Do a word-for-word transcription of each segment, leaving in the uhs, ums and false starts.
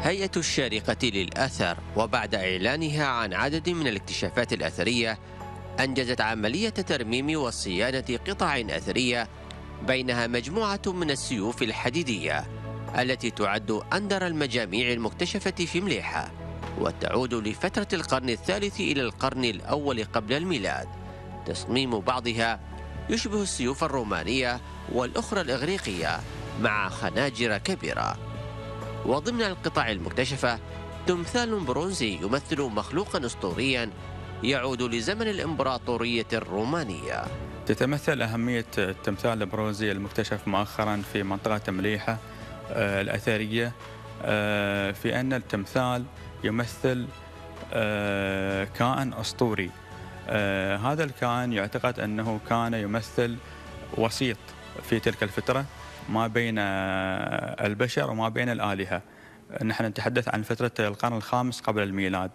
هيئة الشارقة للآثار وبعد إعلانها عن عدد من الاكتشافات الأثرية أنجزت عملية ترميم وصيانة قطع أثرية، بينها مجموعة من السيوف الحديدية التي تعد أندر المجاميع المكتشفة في مليحة، وتعود لفترة القرن الثالث إلى القرن الأول قبل الميلاد. تصميم بعضها يشبه السيوف الرومانية والأخرى الإغريقية مع خناجر كبيرة. وضمن القطع المكتشفة تمثال برونزي يمثل مخلوقا أسطوريا يعود لزمن الإمبراطورية الرومانية. تتمثل أهمية التمثال البرونزي المكتشف مؤخرا في منطقة مليحة آه، الأثرية آه، في أن التمثال يمثل آه، كائن أسطوري. آه، هذا الكائن يعتقد أنه كان يمثل وسيط في تلك الفترة ما بين آه، البشر وما بين الآلهة. نحن نتحدث عن فترة القرن الخامس قبل الميلاد.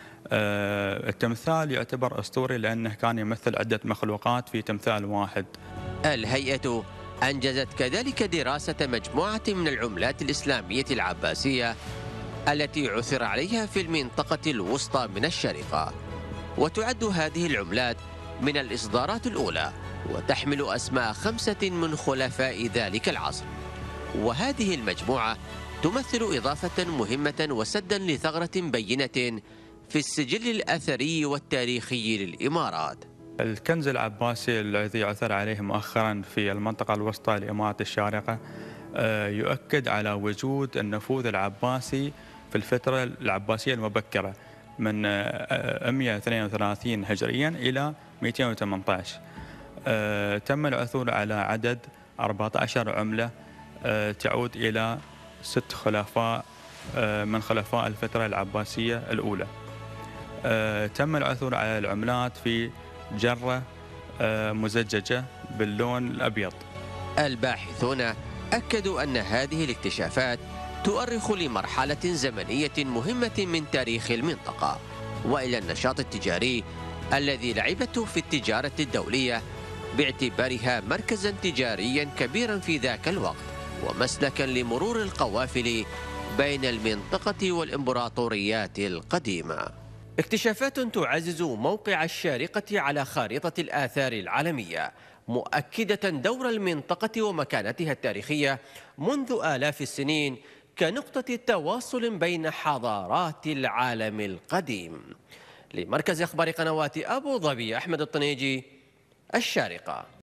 آه، التمثال يعتبر أسطوري لأنه كان يمثل عدة مخلوقات في تمثال واحد. الهيئة أنجزت كذلك دراسة مجموعة من العملات الإسلامية العباسية التي عثر عليها في المنطقة الوسطى من الشارقة، وتعد هذه العملات من الإصدارات الأولى، وتحمل أسماء خمسة من خلفاء ذلك العصر. وهذه المجموعة تمثل إضافة مهمة وسدا لثغرة بينة في السجل الأثري والتاريخي للإمارات. الكنز العباسي الذي عثر عليه مؤخرا في المنطقة الوسطى لإمارة الشارقة آه، يؤكد على وجود النفوذ العباسي في الفترة العباسية المبكرة من آه، مئة واثنين وثلاثين هجريا إلى مئتين وثمانية عشر. آه، تم العثور على عدد أربعة عشر عملة آه، تعود إلى ست خلفاء آه، من خلفاء الفترة العباسية الأولى. آه، تم العثور على العملات في جرة آه، مزججة باللون الأبيض. الباحثون أكدوا أن هذه الاكتشافات تؤرخ لمرحلة زمنية مهمة من تاريخ المنطقة، وإلى النشاط التجاري الذي لعبته في التجارة الدولية، باعتبارها مركزا تجاريا كبيرا في ذاك الوقت ومسلكا لمرور القوافل بين المنطقة والإمبراطوريات القديمة. اكتشافات تعزز موقع الشارقة على خارطة الآثار العالمية، مؤكدة دور المنطقة ومكانتها التاريخية منذ آلاف السنين كنقطة تواصل بين حضارات العالم القديم. لمركز أخبار قنوات أبو ظبي، أحمد الطنيجي، الشارقة.